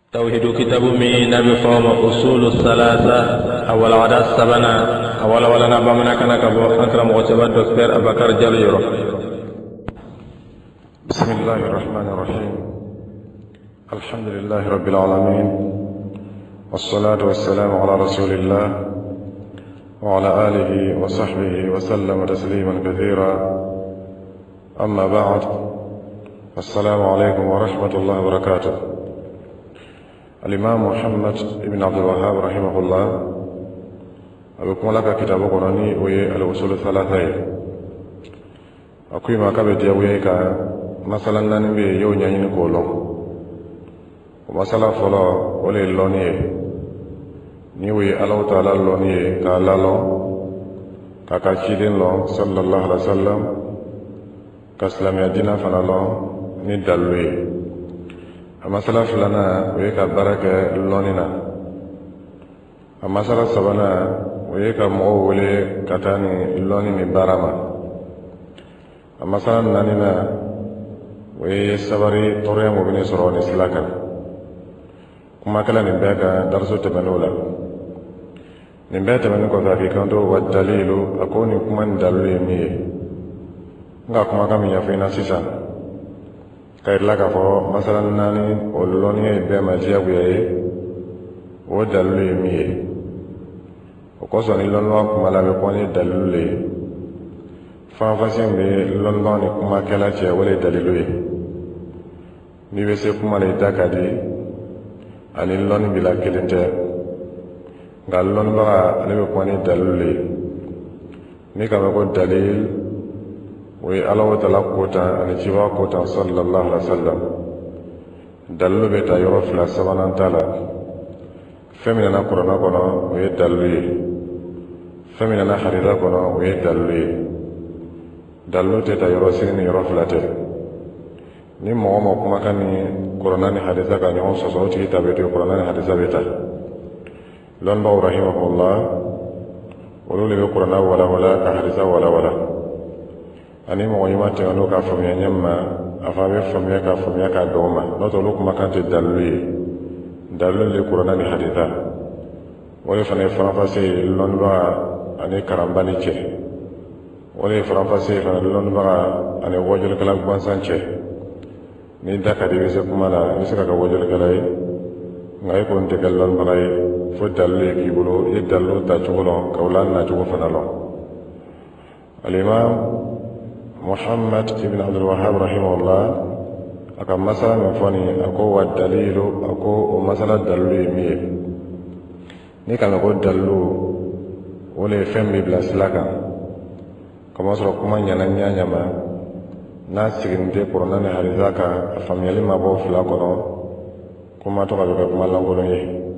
توحيد كتاب من نبي فوم أصول الثلاثة أول عدد سبنا أول ولنا بمنا كان كبو أكرم وتبا دكتور أبكر جليرو. بسم الله الرحمن الرحيم. الحمد لله رب العالمين، والصلاة والسلام على رسول الله وعلى آله وصحبه وسلم تسليما كثيرا. أما بعد، السلام عليكم ورحمة الله وبركاته. الإمام محمد بن عبد الوهاب رحمه الله أبكم لك كتاب قرآني وهي الأصول الثلاثة. أقول ما كبت يويك مثلا نبي يوني ينقولون ومثلا فلا ولي اللوني نيوي الله تعالى اللوني تعالى لون كاكاشيدين لون صلى الله عليه وسلم كاسلام يدينا فنالون ندلوي. أمثلا فلنا ويك بركة اللوننا. أمثلا سبنا ويك مغولي كتاني اللوني برما. أمثلا نانينا وي سبري طريم وبني سرون سلاكا. كما كلا نبيك درسو تبنولا نبيك تبنوكو ذاكي كنتو والدليل أكوني كمان دلوي مي nga kuma kami yafina sisan kayirla ka fɔ masalan naani o lɔnniya ye bɛɛ ma diyagoya ye o dalilu ye min ye. o kosɔn ni lɔnnibaga kuma la bɛ kɔ ni dalilu le ye. fanfasi bɛ lɔnnibaga ni kumakɛla cɛ o le ye dalilu ye. n'i bɛ se kuma la i da ka di ani lɔnni bila kelen tɛ, nka lɔnnibaga ale bɛ kɔ ni dalilu le ye. ni ka mɛn ko dalil وي الله تعالى قوتا أن جوا قوتا صلى الله عليه وسلم دلو بيتا يروف لا سبحانه وتعالى فمننا قرآن قنا وي دلوي فمننا حديث قنا وي دلوي دلو تيتا يروسين يروف لا تي ni mɔgɔ ma kumakan ni kuranɛ ni hadisa ka ɲɔgɔn sɔsɔ o tigi ta bɛ to kuranɛ ni hadisa bɛ ta. lɔnnibaw rahimahullah olu de bɛ kuranɛ walawala ka hadisa walawala. ani mɔgɔ ɲuman tɛmɛ n'o ka faamuya ɲɛma a fana bɛ faamuya ka faamuya ka dɔgɔ ma n'o tɛ olu kumakan tɛ dalilu ye. dalilu de kuranɛ ni hadisa o de fana ye faranfasi ye lɔnnibaga ani karanbali cɛ. o de ye faranfasi ye fana lɔnnibaga ani wɔjɔlikɛla gansan cɛ. ni da ka di i bɛ se kuma la i bɛ se ka kɛ wɔjɔlikɛla ye nka i kɔni tɛ kɛ lɔnnibaga ye fo dalilu ye k'i bolo i ye dalilu ta cogo lɔn ka o la nacogo fana lɔn. alimam محمد بن عبد الوهاب رحمه الله أكم مثلا من فني أكو والدليل أكو مثلا دليل مية نيكا نقول دليل ولي فم بلا سلاكا كما سرق كما ينانيا نيما ناس سيغنتي قرنان هاريزاكا فميالي ما بو فلاكونا كما تقابل كما لنقولون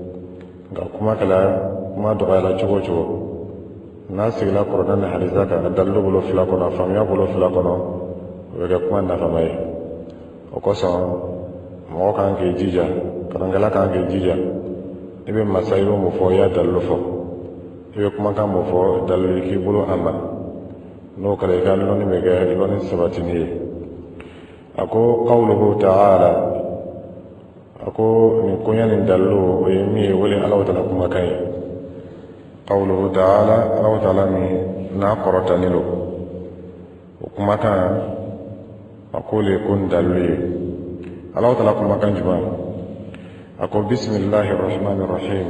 كما كلا كما تقابل چوكو چوكو n'a sigila kuranɛ ni hadisa kan ka dalilu bolo fila kɔnɔ faamuya bolo fila kɔnɔ o bɛ kɛ kuma nafama ye. o kosɔn mɔgɔ kan k'i jija, karankɛla kan k'i jija, i bɛ masayilu mun fɔ i y'a dalilu fɔ, i bɛ kumakan mun fɔ dalilu k'i bolo a ma, n'o kɛra i ka lɔnni bɛ kɛ lɔnni sabatini ye. a ko qawluhu ta'ala, a ko nin koɲɛ nin dalilu o ye min ye o le Alahu Taala kumakan ye. قوله تعالى الله تعالى ناقرة نلو وكما كان أقول يكون دلوي الله تعالى كما كان جمال أقول بسم الله الرحمن الرحيم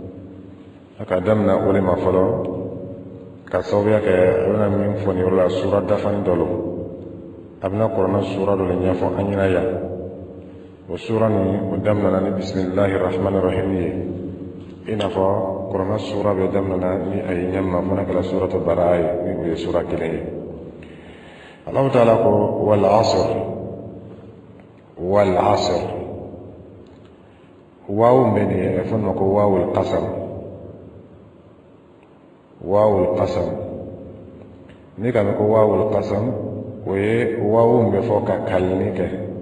أكادمنا أولي ما فلو كسوبيا كأبنا من فني ولا سورة دفن دلو أبنا قرنا سورة دلو نيافو أنينا يا وسورة قدامنا بسم الله الرحمن الرحيم إنفا قرآن سورة بدمنا ني أي نما فنك سورة البراء ني سورة كليه. الله تعالى والعصر والعصر واو بني فنك واو القسم واو القسم نيكا نكو واو القسم وي واو بفوق كالنيك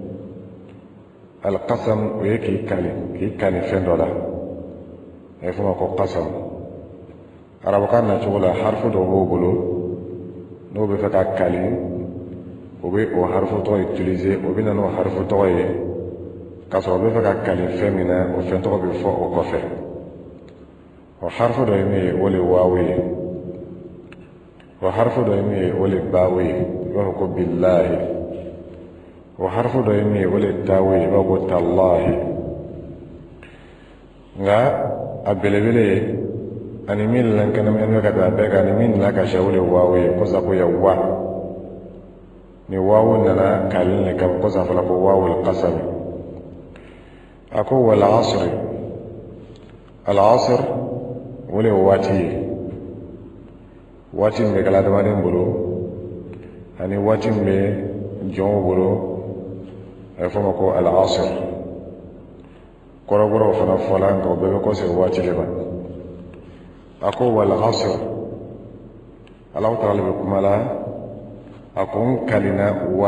القسم وي كي كالي فندولا يفهم أكو قسم. أرابو كان نشغل حرف دو بولو نو بفكا كالي وبي حرف تو يتليزي وبينا نو حرف تو kasoro be faka kali femina o fento be fo o kofe o harfu do mi wole wawi o harfu do mi wole bawi wa ko billahi o harfu do mi wole tawi wa ko tallahi nga abelebele ani min lan kana men ka da be ka ni min la ka shawle wawi ko za ko ya wa ni wawu nana kalin ka ko za fala ko wawu al-qasam ako wal asr al-asr wole wati me kala da maden bolo ani wati me jon bolo e fo ko al-asr korogoro fana folan ko be ko se wati le ba ako wal asr Allah ta'ala be kumala akon kalina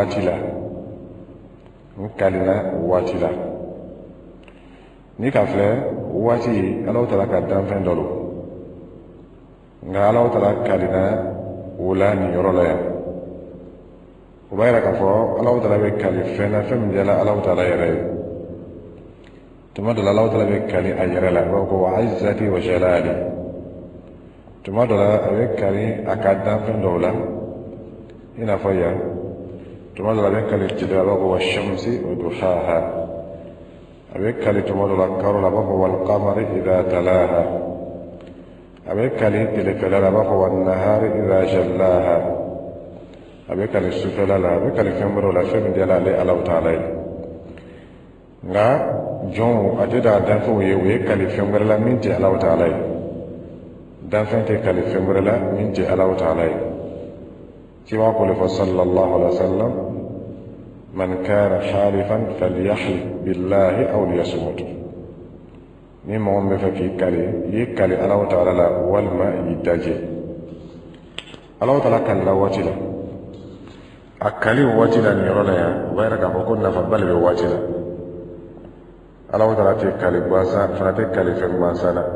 watila ni ka filɛ wati Allah ta'ala ka danfɛn dɔ lo nga Allah ta'ala kalina wala ni yɔrɔ la yan o b'a yira k'a fɔ Allah ta'ala bɛ kali fɛn na fɛn min diyala Allah ta'ala yɛrɛ ye tuma dɔ la Allah ta'ala bɛ kali a yɛrɛ la ko wa izzati wa jalali tuma dɔ la a bɛ kali a ka danfɛn dɔw la ina fɔ yan tuma dɔ la a bɛ kali tile la ko wa shamsi wa duhaha a bɛ kali tuma dɔ la karo la a b'a fɔ wal qamari idha talaha a bɛ kali tilefɛla la a b'a fɔ wan nahari idha jallaha a bɛ kali sufɛla la a bɛ kali fɛn wɛrɛw la fɛn min diyala ale Alahu Ta'ala ye nka jɔnw a tɛ da danfɛnw ye u ye kali fɛn wɛrɛ la min tɛ Alahu Ta'ala ye danfɛn tɛ kali fɛn wɛrɛ la min tɛ Alahu Ta'ala ye كما قال صلى الله عليه وسلم من كان حالفا فليحلف بالله أو ليصمت ni mɔgɔ min bɛ fɛ k'i kali i ye kali Alahu Ta'ala la walima i daje Alahu Ta'ala kalila waati la a kali waati la nin yɔrɔ la yan o b'a yira k'a fɔ ko nafaba de bɛ waati la Alahu Ta'ala tɛ kali gansan a fana tɛ kali fɛn gansan na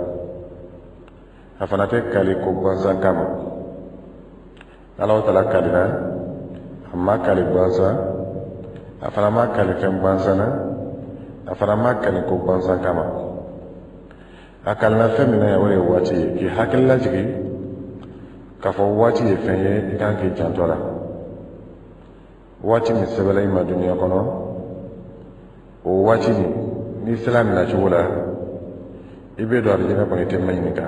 a fana tɛ kali ko gansan kama Alahu Ta'ala kalina a ma kali gansan a fana ma kali fɛn gansan na a fana ma kali ko gansan kama a kalina fɛn min na yan o de ye waati ye k'i hakili lajigi k'a fɔ waati ye fɛn ye i kan k'i janto la waati min sɛbɛnna i ma duniya kɔnɔ o waati ni sera minɛ cogo la i bɛ don alijinɛ kɔnɔ i tɛ ma ɲininka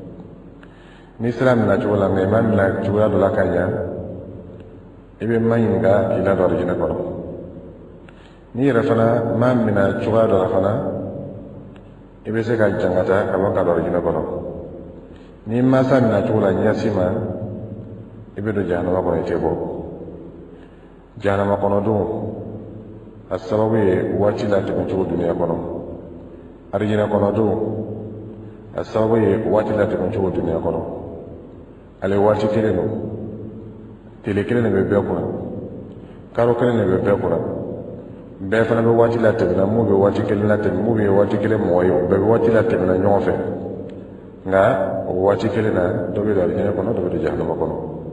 ni sera minɛ cogo la mɛ i ma minɛ cogoya dɔ la ka ɲa i bɛ ma ɲininka k'i ladon alijinɛ kɔnɔ n'i yɛrɛ fana ma minɛ cogoya dɔ la fana i bɛ se ka jangata ka bɔ ka don alijinɛ kɔnɔ n'i ma sa minɛ cogo la ɲɛsi ma i bɛ don jahanama kɔnɔ i tɛ bɔ jahanama kɔnɔ don a sababu ye waati la tɛmɛ cogo duniya kɔnɔ alijinɛ kɔnɔ don a sababu ye waati la tɛmɛ cogo duniya kɔnɔ ale waati kelen don tile kelen de bɛ bɛɛ kunna karo kelen de bɛ bɛɛ kunna bɛɛ fana bɛ waati la tɛmɛna mun bɛ waati kelen la tɛmɛ mun bɛ waati kelen mɔgɔ ye o bɛɛ bɛ waati la tɛmɛna ɲɔgɔn fɛ nka o waati kelen na dɔ bɛ don alijinɛ kɔnɔ dɔ bɛ don jahanama kɔnɔ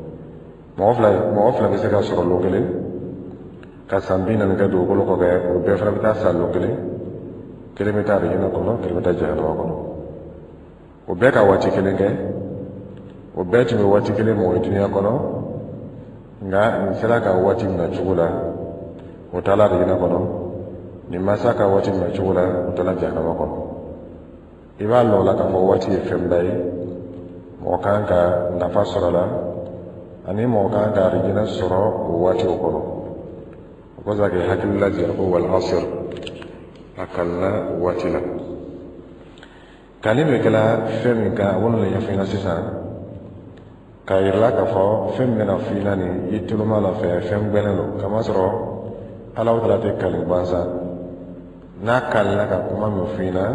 mɔgɔ fila bɛ se ka sɔrɔ lon kelen ka san 40 kɛ dugukolo kɔfɛ o bɛɛ fana bɛ taa san lon kelen bɛ taa alijinɛ kɔnɔ kelen bɛ taa jahanama kɔnɔ o bɛɛ ka waati kelen kɛ o bɛɛ tun bɛ waati kelen mɔgɔ ye duniya kɔnɔ nka nin sera ka waati minɛ cogo la o taala alijinɛ kɔnɔ nin ma se ka waati minɛ cogo la o taala jahanama kɔnɔ i b'a lɔ la k'a fɔ waati ye fɛnba ye mɔgɔ kan ka nafa sɔrɔ la ani mɔgɔ kan ka alijinɛ sɔrɔ o waati o kɔnɔ o kɔsa k'i hakili lajɛ ko wal asr a kalina waati la kali bɛ kɛla fɛn min kan wala la ɲɛfɔ i la sisan k'a yira la k'a fɔ fɛn min bɛna fɔ i la nin i tuloma la fɛn gbɛnnen don kamasɔrɔ Alahu Ta'ala tɛ kali gansan n'a kalila ka kuma min fɔ i la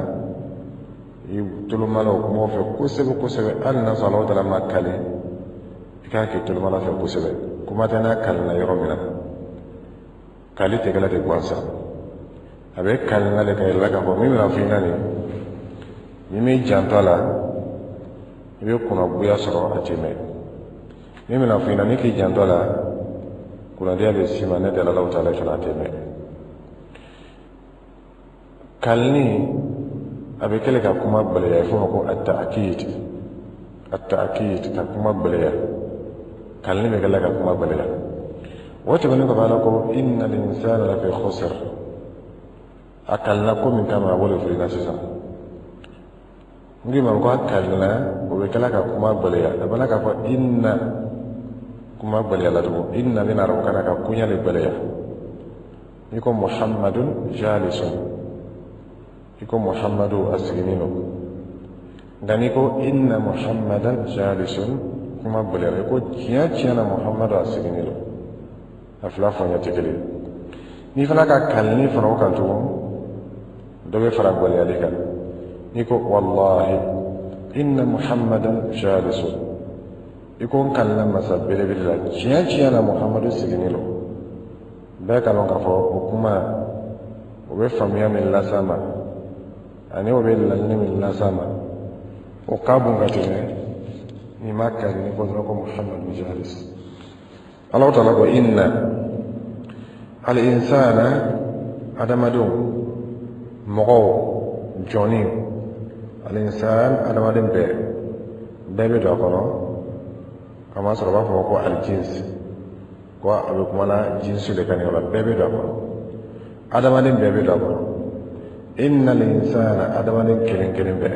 i tuloma la o kumaw fɛ kosɛbɛ kosɛbɛ hali n'a sɔrɔ Alahu Ta'ala ma kali i kan k'i tuloma la fɛ kosɛbɛ kuma tɛ n'a kalila yɔrɔ min na kali tɛ kɛla tɛ gansan a bɛ kalila de ka yira la k'a fɔ min bɛna fɔ i la nin ni min janto a la i bɛ kunnadiya sɔrɔ a tɛ mɛn min bɛna fɔ i la ni k'i janto a la kunnadiya bɛ s'i ma ne tɛ Alahu Ta'ala fana a tɛ mɛn kalni abe kele ka kuma baleya fo ko at-ta'kid ka kuma baleya kalni be kele ka kuma baleya wote bani ko bala ko innal insana la fi khusr akalna ko min kama wala fi nasisa ngi man ko akalna o be kele ka kuma baleya bala ka ko inna kuma baleya la to inna lina ro kana ka kunya le baleya niko muhammadun jalisun iko muhammadu asginino ngani ko inna muhammadan jalisun kuma baleya ko kiya na muhammadu asginino afla fanya tikeli ni fana ka kalni fana kan to do be fara baleya de kan niko wallahi inna muhammadan jalisun iko kalna masabele bila kiya na muhammadu asginino be kalon ka fo kuma o be famiya min la sama ani o be lalni min la sama o kabun gatene ni makka ni ko muhammad jalis Allah ta'ala ko inna al insana adamadu mogo joni al insan adamadin be do kono kama sura ba ko al jins ko abe kuma na jinsu de kan yola be do kono adamadin be do kono innal insana adamadin kelen be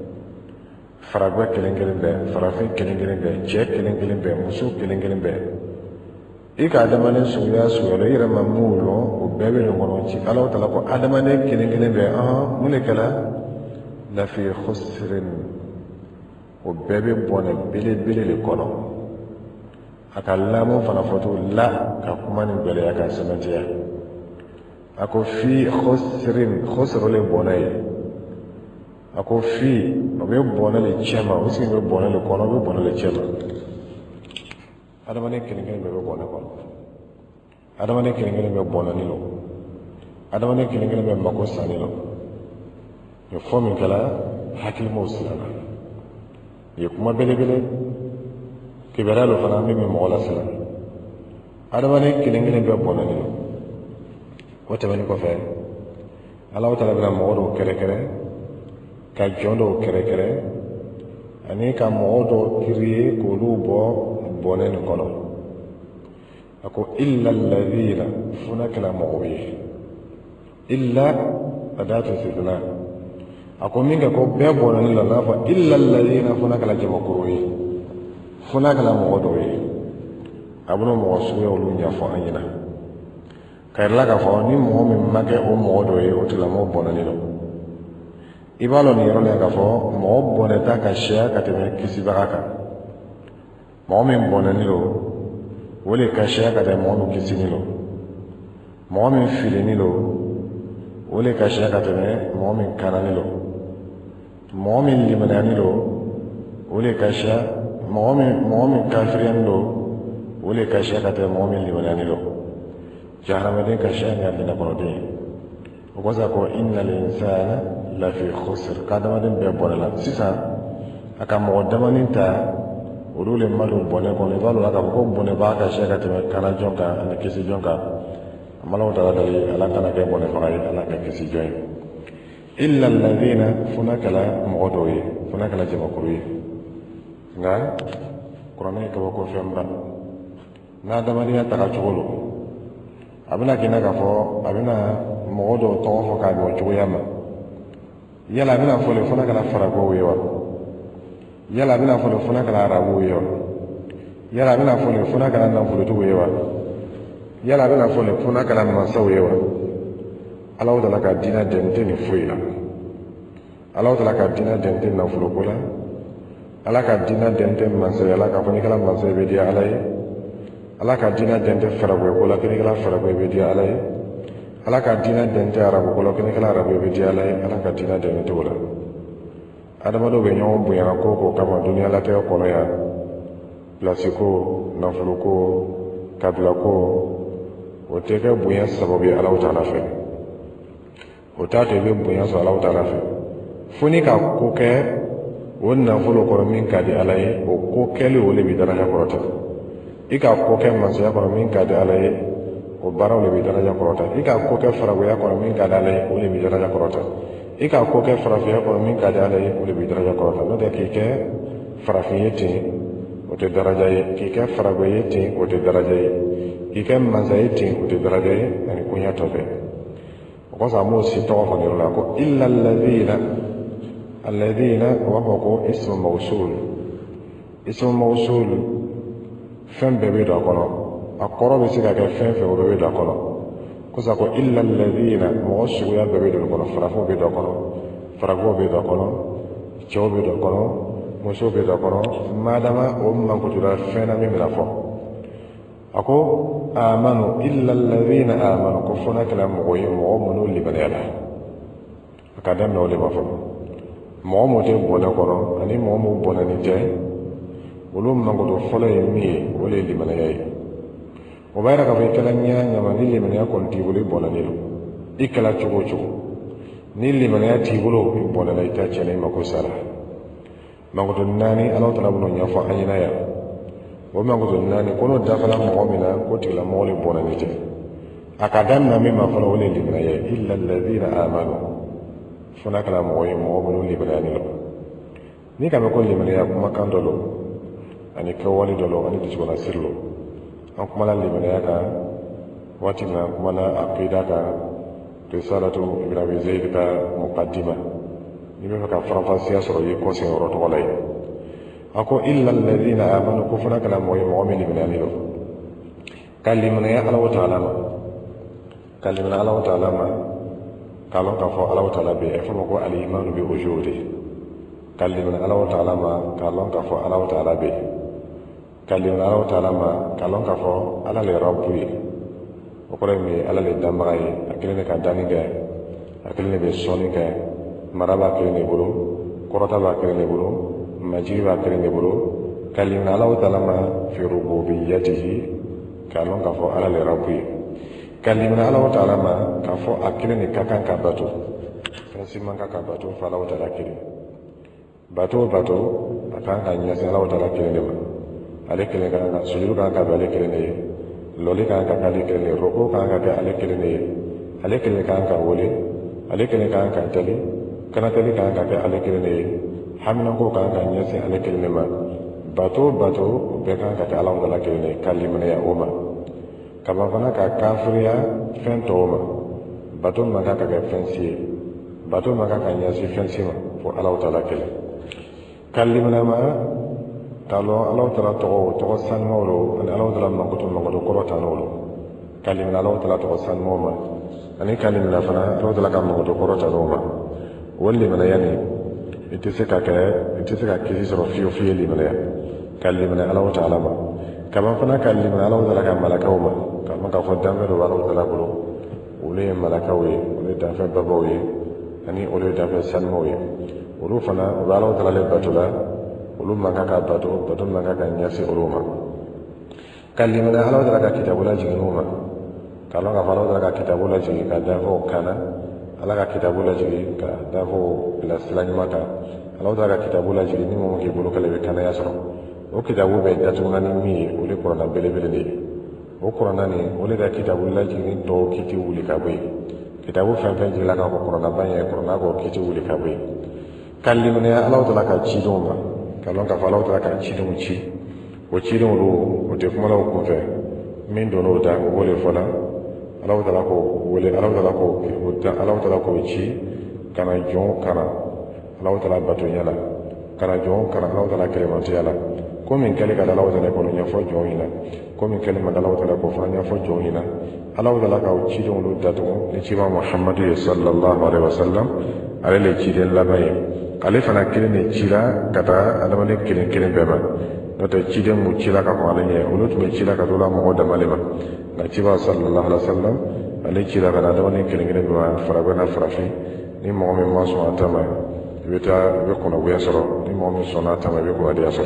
faragwa kelen be farafi kelen be je kelen be musu kelen be ika adamadin suya lo ira mamulo o bebe no gono ci Allah ta'ala ko adamadin kelen be mulekala la fi khusrin o bebe bone bele le kono akallamu fana foto la ka kuma ni bele aka semetiya ako fi khusru le bonay ako fi o be bonale chema o sin be bonale kono be bonale chema adamane kelen be bonale kono adamane kelen be bonani lo adamane kelen be mako sani lo yo fomi kala hakil muslima ye kuma bele kiberalo fana be mola sala adamane kelen be bonani lo wote bani ko fe Allah ta'ala bina modo kere ka jondo kere ani ka modo kiriye ko lubo bonen kono ako illa alladhina funaka la mu'wi illa adatu sidna ako minga ko be bonen la nafa illa alladhina funaka la jamakuri funaka la modo yi abuno mo suwe olu nya fo anyina kayla ka fo ni mo min make o modo yi o tila mo bonani lo ibalo ni yoro ka fo mo boneta ka shia ka tebe kisibaka mo min bonani lo wole ka shia ka tebe mo kisini lo mo min filini lo wole ka shia ka tebe mo min kanani lo mo min limanani lo wole ka shia mo min kafirin lo wole ka shia ka tebe mo min limanani lo jahramadin ka shia ni adina kono وقصا كو إن الإنسان لفي خسر كادما دين بيبولا سيسا أكا مقدما ننتا ولول مالو بوني كون يبالو لكا بكو بوني باكا شيكا تمي كانا جونكا أنا كيسي جونكا أمالو تعالى دلي ألا كانا كي بوني فغاي ألا كيسي جون إلا الذين فناك لا مغدوي فناك لا جمكروي nga kurane ka bako femba na damariya taka cholo abina kina ka fo abina modo to fo ka go choyama yala bina fo le fona kala fara go wewa yala bina fo le fona kala rabu wewa yala bina fo le fona kala na fo to wewa yala bina fo le fona kala masa wewa Allah ta'ala ka dina dente ni fuila Allah ta'ala ka dina dente na fo kola Allah ka dina dente masa yala ka foni kala masa be dia alai Allah ka dina dente fara go kola kini kala fara go be dia alai ala ka dina dente arabu ko kene kala arabu be diala ala ka dina dente wala adama do be nyawo bu yana ko kama dunia la te ko ya plasiko na fuluko kabla ko o te ka bu ya sababu ala ta'ala fe o ta te be bu ya so ala ta'ala fe funi ka ko ke wonna fulu ko min ka di ala o ko kele o le bi dara ha ko ta ika ko ke man so ya ko min ka di ala o baaraw le bɛ daraja kɔrɔta i ka ko kɛ faragoya kɔnɔ min ka di ala ye o le bɛ daraja kɔrɔta i ka ko kɛ farafinya kɔnɔ min ka di ala ye o le bɛ daraja kɔrɔta n'o tɛ k'i kɛ farafin ye ten o tɛ daraja ye k'i kɛ farago ye ten o tɛ daraja ye k'i kɛ mansa ye ten o tɛ daraja ye ani koɲa tɔ bɛɛ o kɔsɔn an b'o si tɔgɔ fɔ nin yɔrɔ la ko illa alladhina o b'a fɔ ko ismu mawsul fɛn bɛɛ bɛ don a kɔnɔ a kɔrɔ bɛ se ka kɛ fɛn fɛn o bɛɛ bɛ don a kɔnɔ kosa ko illa alladhina mɔgɔ suguya bɛɛ bɛ don a kɔnɔ farafinw bɛ don a kɔnɔ faraguw bɛ don a kɔnɔ cɛw bɛ don a kɔnɔ musow bɛ don a kɔnɔ madama o mankutula fɛn na min bɛna fɔ a ko amanu illa alladhina amanu ko fɔ n'a kɛra mɔgɔ ye mɔgɔ minnu libanɛya la a ka daminɛ o de ma fɔlɔ mɔgɔ minnu tɛ bɔnɛ kɔnɔ ani mɔgɔ minnu bɔnɛni tɛ olu mankutu fɔlɔ ye min ye o de ye libanɛya ye o b'a yira k'a fɔ i kɛra ɲama ni limanɛya kɔni t'i bolo i bɔnɛlen don i kɛra cogo o cogo ni limanɛya t'i bolo i bɔnɛla i t'a cɛnna i mako sara mankutu naani Alahu Taala bɛn'o ɲɛfɔ an ɲɛna yan o mankutu naani ko n'o dafala mɔgɔ min na ko tigilamɔgɔ le bɔnɛlen tɛ a ka daminɛ min ma fɔlɔ o de ye limanɛya ye illa alladhina amanu fo n'a kɛra mɔgɔ ye mɔgɔ minnu limanɛyalen don ni ka mɛn ko limanɛya kumakan dɔ don ani kɛwale dɔ don ani dusukɔnɔ siri don an kumana limanɛya kan waati min na an kumana aqida kan risalatu ibn abi zayd ka muqaddima ni bɛ fɛ ka faranfasiya sɔrɔ i ye kɔsɛn yɔrɔ tɔgɔ la ye a ko illa alladhina amanu ko fana kɛra mɔgɔ ye mɔgɔ min limanɛyalen don ka limanɛya Alahu Taala ma ka limanɛya Alahu Taala ma k'a lɔn k'a fɔ Alahu Taala bɛ yen a fɔ ma ko al-imanu bi wujudi ka limanɛya Alahu Taala ma k'a lɔn k'a fɔ Alahu Taala bɛ yen ka limanɛya Alahu Taala ma k'a lɔn k'a fɔ Ala le Rabbu ye o kɔrɔ ye min ye Ala le danbaga ye a kelen de ka danni kɛ a kelen de bɛ sɔnni kɛ mara b'a kelen de bolo kɔrɔta b'a kelen de bolo majigi b'a kelen de bolo ka limanɛya Alahu Taala ma fi rububiyyatihi k'a lɔn k'a fɔ Ala le Rabbu ye ka limanɛya Alahu Taala ma k'a fɔ a kelen de ka kan ka bato fɛn si man kan ka bato fo Alahu Taala kelen bato o bato a kan ka ɲɛsin Alahu Taala kelen de ma ale kelen kan ka sujudu kan ka bɛ ale kelen de ye lɔli kan ka kɛ ale kelen de ye roko kan ka kɛ ale kelen de ye ale kelen kan ka wele ale kelen kan ka tali kanatali kan ka kɛ ale kelen de ye haminako kan ka ɲɛsin ale kelen de ma bato o bato o bɛɛ kan ka kɛ Alahu Taala kelen de ye ka limanɛya o ma ka ban fana ka kafiriya fɛn tɔw ma bato man kan ka kɛ fɛn si ye bato man kan ka ɲɛsin fɛn si ma fo Alahu Taala kelen ka limanɛya ma k'a lɔn Alahu Taala tɔgɔ sanumaw don ani Alahu Taala mankutu kɔrɔtannaw don ka limanɛya Alahu Taala tɔgɔ sanumaw ma ani ka limanɛya fana Alahu Taala ka mankutu kɔrɔtannaw ma o limanɛya nin i tɛ se ka kisi sɔrɔ fiyewu f'i ye limanɛya ka limanɛya Alahu Taala ma ka ban fana ka limanɛya Alahu Taala ka malakaw ma k'a fɔ k'a fɔ danfɛn dɔ bɛ Alahu Taala bolo olu ye malakaw ye olu ye danfɛn babaw ye ani olu ye danfɛn sanumaw ye olu fana u bɛ Alahu Taala le bato la olu man kan ka bato man kan ka ɲɛsin olu ma ka limanɛya Alahu Taala ka kitabu lajigin u ma k'a lɔn k'a fɔ Alahu Taala ka kitabu lajigin ka danfɛnw kana Ala ka kitabu lajigin ka danfɛnw bila sira ɲuman kan Alahu Taala ka kitabu lajigin ni mɔgɔ k'i bolo kɛlɛ bɛ kanaya sɔrɔ o kitabu bɛ datuguna ni min ye o de kuranna belebele de ye o kuranna nin o de ka kitabu lajigin tɔw kiti wuli ka bɔ yen kitabu fɛn fɛn jigila kan ko kuranna ba ye kuranna k'o kiti wuli ka bɔ yen ka limanɛya Alahu Taala ka cidenw ma ka lɔn k'a fɔ Alahu Taala ka cidenw ci o cidenw olu o tɛ kuma la o kunfɛ min donn'o da o b'o de fɔ la Alahu Taala k'o wele Alahu Taala k'o ci ka na jɔn kana Alahu Taala batonya la ka na jɔn kana Alahu Taala kɛlɛmatiya la ko min kɛli ka da Alahu Taala k'o ɲɛfɔ jɔn ɲɛna ko min kɛli ma da Alahu Taala k'o fana ɲɛfɔ jɔn ɲɛna Alahu Taala k'o cidenw olu datugu ni ciba Muhamadu ye sallallahu alaihi wasallam ale le ciden laban ye ale fana kelen de cira ka taa adamaden kelen kelen bɛɛ ma n'o tɛ ciden mun cira ka kɔn ale ɲɛ olu tun bɛ cira ka to la mɔgɔ damale ma nka ciba sallallahu alaihi wasallam ale cira ka na adamaden kelen kelen bɛɛ ma farabɛ na farafin ni mɔgɔ min ma sɔn a ta ma i bɛ kɔnɔgoya sɔrɔ ni mɔgɔ min sɔnna a ta ma i bɛ kɔnɔdiya sɔrɔ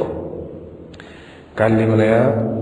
ka limanɛya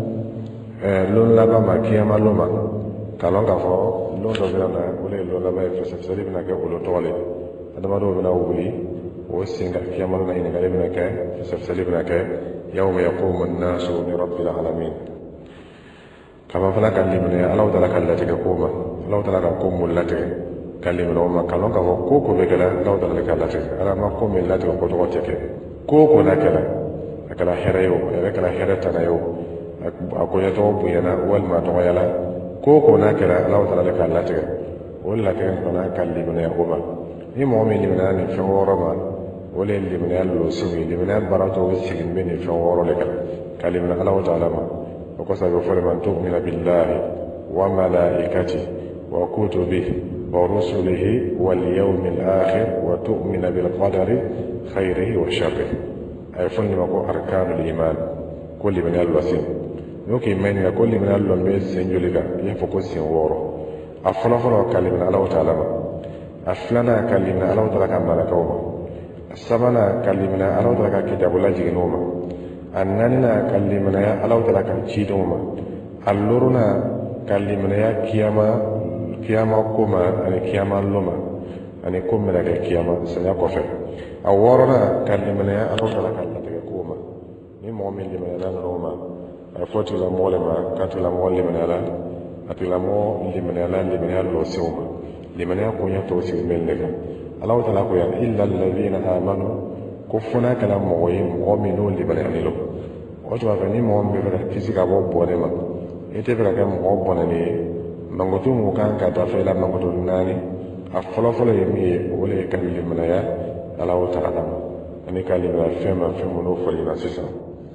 lon laban ma kiyama lon ma k'a lɔn k'a fɔ lon dɔ bɛ na o de ye lon laban ye fɛsɛfɛsɛli bɛna kɛ olu tɔgɔ le adamadenw bɛna wuli o sen ka kiyama lon na ɲininkali bɛna kɛ fɛsɛfɛsɛli bɛna kɛ yawma yaqumu an-nasu li rabbil alamin kama fana kan limine alaw tala kan latige kuma alaw tala kan ko mul latige kan limine o ma kalon ka ko ko be kala alaw tala kan latige ala ma ko mil latige ko to teke ko na kala herayo kala herata na yo ako ya to bu yana wal ma to yala ko na kala alaw tala kan latige wala kan fana kan limine o ma ni mo mi limine ni fe woro ma wala limine allo simi limine barato sigin be ni fe woro le kan limine alaw tala ma وقصد فلمن تؤمن بالله وملائكته وكتبه ورسله واليوم الآخر وتؤمن بالقدر خيره وشره أي فلما أركان الإيمان كل من الوسين يوكي من كل من الوسين سنجلك يفقو سنوره أفلافلا كلمة الله تعالى أفلنا كلمة الله تعالى كما لكوما السبنا كلمة الله تعالى كتاب الله جنوما annanina kallimana alaw tala kan cidoma alluruna kallimana kiyama koma ani kiyama loma ani komera ke kiyama sanya kofe aworona kallimana alaw tala kan latege koma ni mu'min limana la roma afoti la molema katula molimana la atula mo limana la limana lo sewma limana ko nya to si mellega alaw tala ko ya illa alladhina amanu kufuna kala moyi mu'minu libani lo wato ba ni mo be ba fisika bo bone ma ete ba ka mo bone ni mangoto mo kan ka ta fe la mangoto nani a folo yemi wole kan limna ya ala wa ta'ala ani kalima fema fema no foli na sisa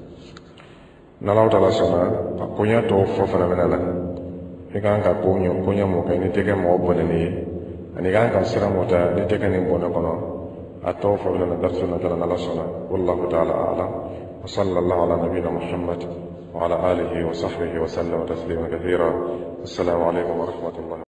na la ta'ala sama ko nya to fo fana mena la e kan ka ko nya mo kan ni te ka mo bone ni ani kan ka sira mo ta ni te ka ni bone kono التوفى لنا درسنا لنا لسنا والله تعالى أعلم وصلى الله على نبينا محمد وعلى آله وصحبه وسلم تسليما كثيرا. السلام عليكم ورحمة الله.